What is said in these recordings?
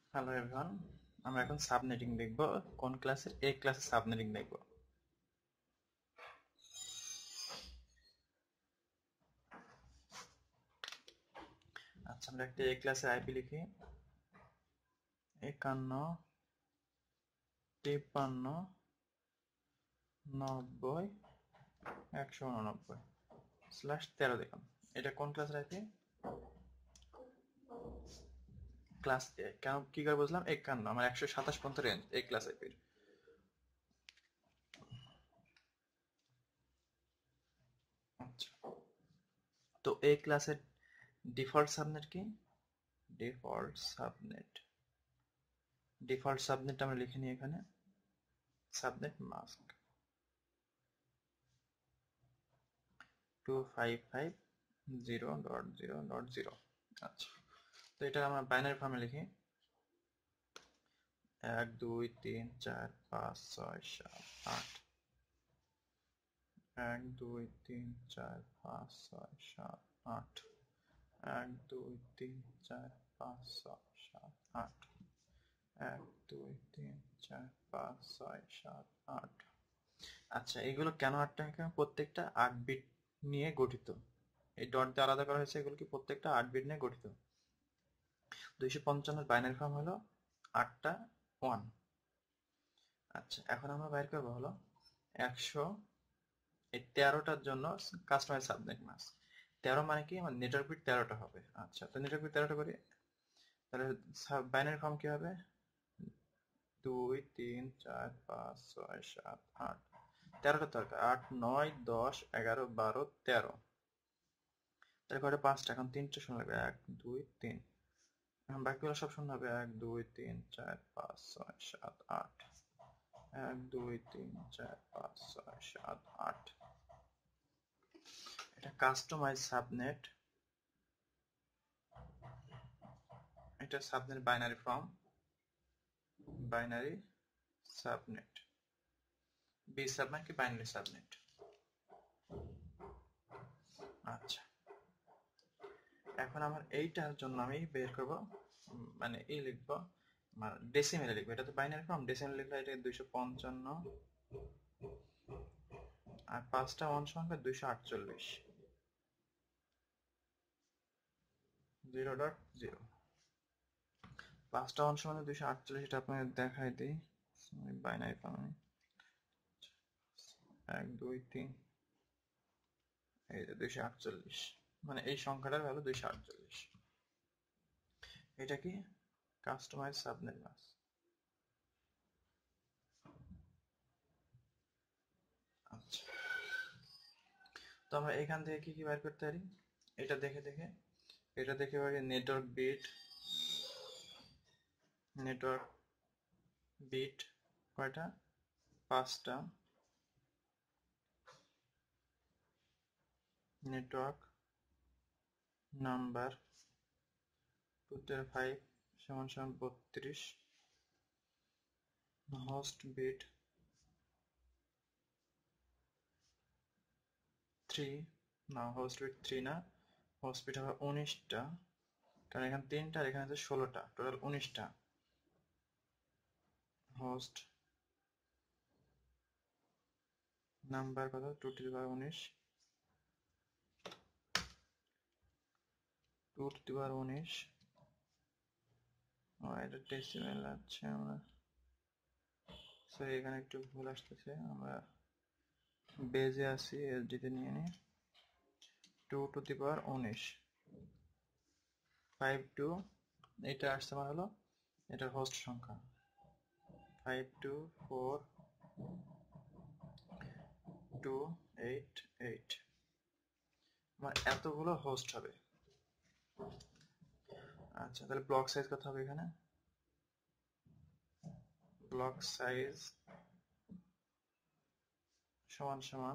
Hello everyone, আমরা এখন subnetting দেখব। কোন ক্লাসের? এ ক্লাসের সাবনেটিং দেখব। আচ্ছা, আমরা একটা এ ক্লাসের আইপি লিখি 51 53 90 189/13 দেখুন। এটা কোন ক্লাসের আইপি? ক্লাস এ। কেন কি করে বুঝলাম? 51 আমার 127 পর্যন্ত রেঞ্জ এ ক্লাস আইপির। আচ্ছা, তো এ ক্লাসের ডিফল্ট সাবনেট কি? ডিফল্ট সাবনেট আমরা লিখে নিই এখানে। Subnet mask 255.0.0.0। আচ্ছা, তো এটা আমরা বাইনারি ফর্মে লিখি 1 2 3 4 5 6 7 8। 1 2 3 4 5 6 7 8। 1 2 3 4 5 6 7 8। 1 2 3 4 5 6 7 8। আচ্ছা, এগুলো কেন 8টা? প্রত্যেকটা 8 বিট নিয়ে গঠিত। এই ডট দিয়ে আলাদা করা হয়েছে, এগুলো কি প্রত্যেকটা 8 বিট নিয়ে গঠিত। 255 বাইনারি ফর্ম হলো 8টা 1। আচ্ছা, এখন আমরা বাইর করবো হলো 100 এই 13টার জন্য কাস্টমাইজ সাবনেট মাস্ক। 13 মানে কি? আমার নেটওয়ার্ক বিট 13টা হবে। আচ্ছা, তো নেটওয়ার্ক বিট 13টা করি, তাহলে বাইনারি ফর্ম কি হবে? 2 3 4 5 6 7 8। 13টা দরকার, 8 9 10 11 12 13। তাহলে কয়টা? 5টা। এখন 3টা শূন্য লাগবে, 1 2 3। এখন বাকিগুলো সব শূন্য হবে, 1 2 3 4 5 6 7 8। 1 2 3 4 5 6 7 8। এটা কাস্টমাইজ সাবনেট। এটা subnet binary form, binary subnet. B subnet কি বাইনারি সাবনেট। আচ্ছা, এখন আমার এইটার জন্য আমি বের করব, মানে এই লিখবো, আমার ডেসিমেলে লিখবো। এটা তো বাইনারি ফর্ম, ডেসিমেলে লিখলে এটা 255 আর 5টা 1 সমান 248 0.0। 5টা 1 সমান 248। এটা আপনাকে দেখাই দিই বাইনারি ফর্মে। 1 2 3, এই যে 248, মানে এই সংখ্যাটার ভ্যালু 248। এটা কি? Customize subnet mask. আচ্ছা, তো আমরা এখান থেকে কি কি বের করতে পারি? এটা দেখে দেখে পারি নেটওয়ার্ক বিট কয়টা? 5টা। নেটওয়ার্ক নাম্বার 2 5 সমান সমান 32। হোস্ট বিট 3, না হোস্ট বিট 3 না, হোস্ট বিট হবে 19টা, কারণ এখানে 3টা আর এখানে আছে 16টা, টোটাল 19টা। হোস্ট নাম্বার কত? 2 to the power 19, 2 to the পাওয়ার 19। এটা ডেসিমেল আছে, আমরা সরি এখানে একটু ভুল আসতেছে, আমরা বেজে আসি, এসডিতে নিয়ে নিই। 2 টু দি পাওয়ার 19 5 2, এটা আসছে আমার হলো এটার হোস্ট সংখ্যা 524.288। আমার এতগুলো হোস্ট হবে। আচ্ছা, তাহলে ব্লক সাইজ কত হবে এখানে? ব্লক সাইজ সমান সমান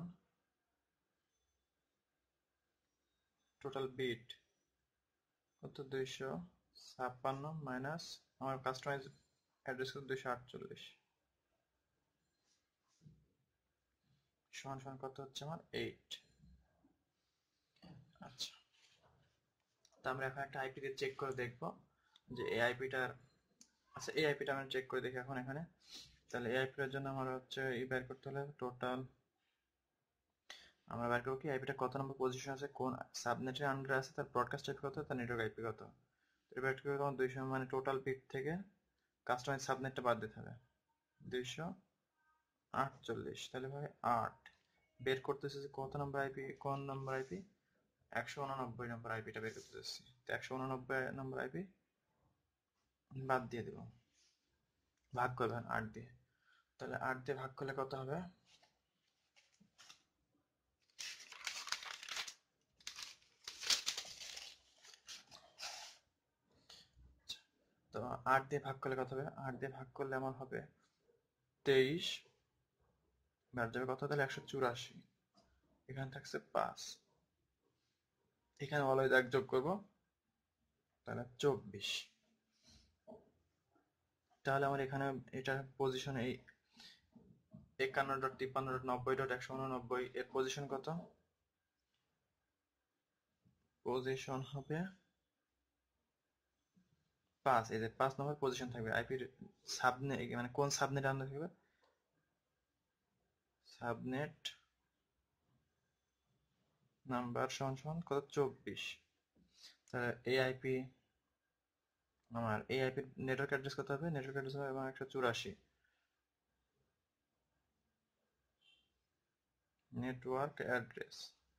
টোটাল বিট কত? 256 মাইনাস আমার কাস্টমাইজ অ্যাড্রেস কত? 248 সমান সমান কত হচ্ছে আমার? 8। আচ্ছা, তো আমরা এখন একটা আইপি দিয়ে চেক করে দেখবো যে এই আইপিটার আচ্ছা এই আইপিটা আমরা চেক করে দেখি এখন এখানে। তাহলে এই আইপিটার জন্য আমার হচ্ছে বের করতে হলে টোটাল আমরা বের করবো কি আইপিটা কত নম্বর পজিশন আছে, কোন সাবনেটের আন্ডারে আছে, তার ব্রডকাস্ট আইপি কত, তার নেটওয়ার্ক আইপি কত। এবার কি করবো, 200 মানে টোটাল বিট থেকে কাস্টমাইজ সাবনেটটা বাদ দিতে হবে। 248, তাহলে ভাই 8 বের করতেছে যে কত নম্বর আইপি, কোন নম্বর আইপি, 189 নম্বর আইপিটা বের করতেছি। তো 189 নম্বর আইপি বাদ দিয়ে দেবো, ভাগ করবেন 8 দিয়ে। তাহলে 8 দিয়ে ভাগ করলে কত হবে, তো 8 দিয়ে ভাগ করলে কত হবে, 8 দিয়ে ভাগ করলে আমার হবে 23, বাদ যাবে কত, তাহলে 184, এখানে থাকছে 5, এখানে অলওয়েজ এক যোগ করবো, তাহলে 24। তাহলে আমার এখানে এটা পজিশন এই 51.53.90.189 এর পজিশন কত, পজিশন হবে 5, এই যে 5 নম্বর পজিশন থাকবে আইপির সাবনেট, মানে কোন সাবনেট আন্ডার থাকবে, সাবনেট নাম্বার সমান সমান কত, 24। তাহলে এই আইপি আমার এই আইপির নেটওয়ার্ক অ্যাড্রেস কত হবে, নেটওয়ার্ক অ্যাড্রেস হবে আমার 184, নেটওয়ার্ক অ্যাড্রেস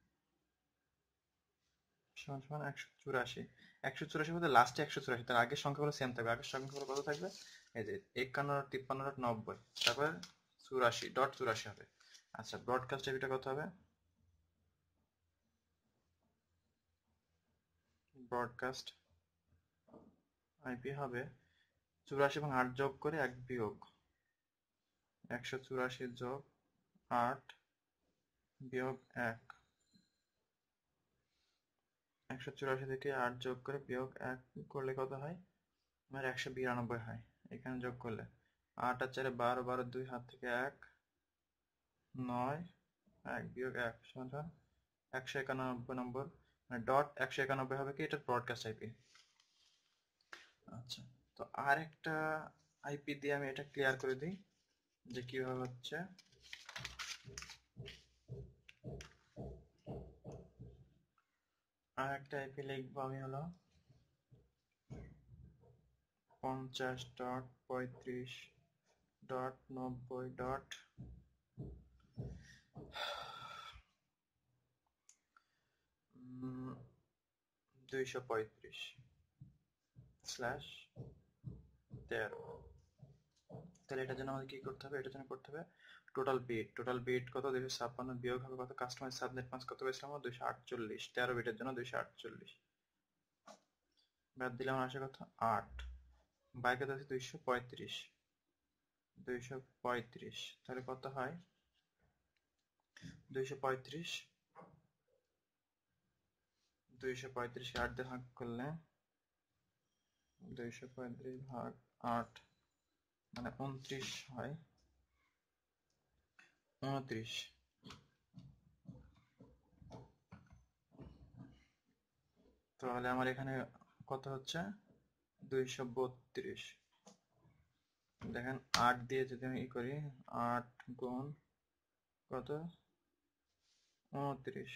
সমান সমান 184, 184 বলতে লাস্টে 184, তার আগের সংখ্যাগুলো সেম থাকবে, আগের সংখ্যাগুলো কত থাকবে, এই যে 51.53.90, তারপর 84.84 হবে। আচ্ছা ব্রডকাস্ট আইপিটা কত হবে, ব্রডকাস্ট আইপি হবে 84 এবং 8 যোগ করে 1 বিয়োগ 184 যোগ 8 বিয়োগ 1, 184 থেকে 8 যোগ করে বিয়োগ 1 করলে কত হয়, আমার 192 হয়। এখানে যোগ করলে 8 আর 4 12, 12 2 হাত থেকে 1, 9, 1 বিয়োগ 1 সমান 191 নম্বর, মানে ডট 191 হবে কি, এটা ব্রডকাস্ট আইপি। আচ্ছা তো আর একটা আইপি দিয়ে আমি এটা ক্লিয়ার করে দিই যে কিভাবে হচ্ছে। আর একটা আইপি লিখবো আমি হলো 50.32.90.235/13। তাহলে এটার জন্য আমাদের কি করতে হবে, এটার জন্য করতে হবে টোটাল বিট কত, 256 বিয়োগ হবে কত, কাস্টমাইজ সাবনেট পাঁচ কত পেয়েছিলাম, 248, 13 বিটের জন্য 248, বাদ দিলে আমার আসে কত, 8, বাইকে আছে 235, তাহলে কত হয়, 235, 235 8 দিয়ে ভাগ করলে 235 ভাগ 8 মানে 29 হয়, 29। তাহলে আমার এখানে কত হচ্ছে, 232। দেখেন 8 দিয়ে যদি আমি ই করি, 8 গুণ কত, 29,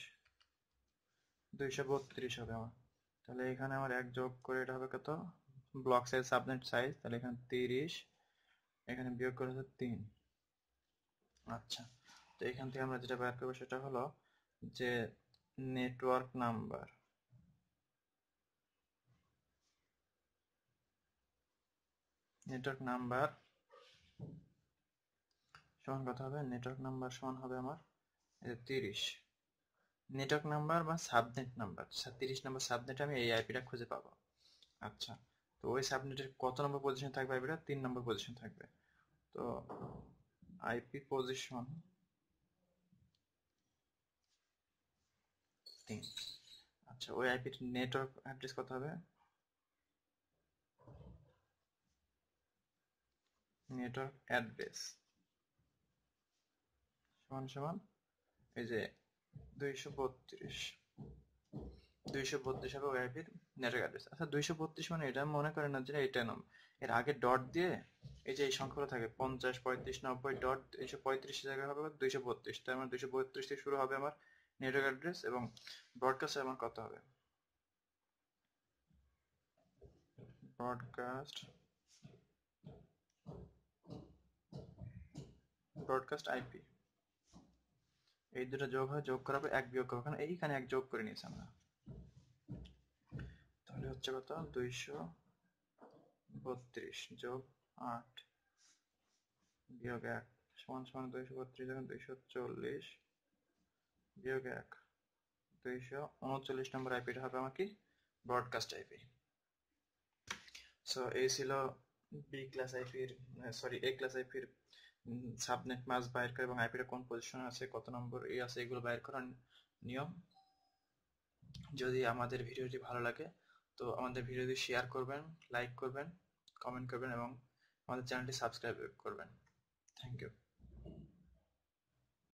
232 হবে আমার। তাহলে এখানে আমার এক যোগ করে এটা হবে কত, ব্লক সাইজ সাবনেট সাইজ, তাহলে এখানে 30, এখানে বিয়োগ করে হচ্ছে 3। আচ্ছা তো এখান থেকে আমরা যেটা বের করবো সেটা হলো যে নেটওয়ার্ক নাম্বার, সমান কত হবে, নেটওয়ার্ক নাম্বার সমান হবে আমার 30, নেটওয়ার্ক নাম্বার বা সাবনেট নাম্বার, 30 নম্বর সাবনেটে আমি এই আইপিটা খুঁজে পাবো। আচ্ছা তো ওই সাবনেটের কত নম্বর পজিশন থাকবে, আইপিটা 3 নম্বর পজিশন থাকবে। তো আইপি পজিশন 3। আচ্ছা ওই আইপির নেটওয়ার্ক অ্যাড্রেস কত হবে, নেটওয়ার্ক অ্যাড্রেস সমান সমান এই যে 232, 232 হবে ওআইপির নেটওয়ার্ক অ্যাড্রেস। আচ্ছা 232 মানে এটা মনে করেন না যে এটা নাম, এর আগে ডট দিয়ে এই যে এই সংখ্যাগুলো থাকে 50 35 90 ডট 235 জায়গায় হবে 232, তার মানে 232 থেকে শুরু হবে আমার নেটওয়ার্ক অ্যাড্রেস এবং ব্রডকাস্টে আমার কত হবে, ব্রডকাস্ট ব্রডকাস্ট আইপি, এই দুটো যোগ হয়, যোগ করা হবে এক বিয়োগ করবো, কারণ এইখানে এক যোগ করে নিয়েছি আমরা, তাহলে হচ্ছে কত 232 যোগ 8 বিয়োগ 1 সমান সমান 232 যখন 240 বিয়োগ 1 239 নম্বর আইপিটা হবে আমার কি ব্রডকাস্ট আইপি। সো এই ছিল বি ক্লাস আইপির, সরি এ ক্লাস আইপির সাবনেট মাস্ক বাইর করা এবং আইপিটা কোন পজিশনে আছে কত নম্বর এই আছে এগুলো বাইর করার নিয়ম। যদি আমাদের ভিডিওটি ভালো লাগে তো আমাদের ভিডিওটি শেয়ার করবেন, লাইক করবেন, কমেন্ট করবেন এবং আমাদের চ্যানেলটি সাবস্ক্রাইব করবেন।